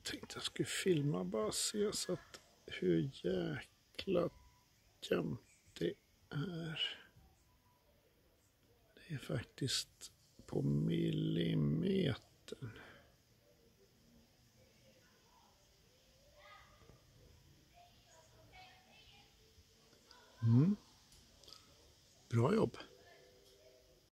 Tänkte jag skulle filma bara se så att hur jäkla jämnt det är. Det är faktiskt på millimetern.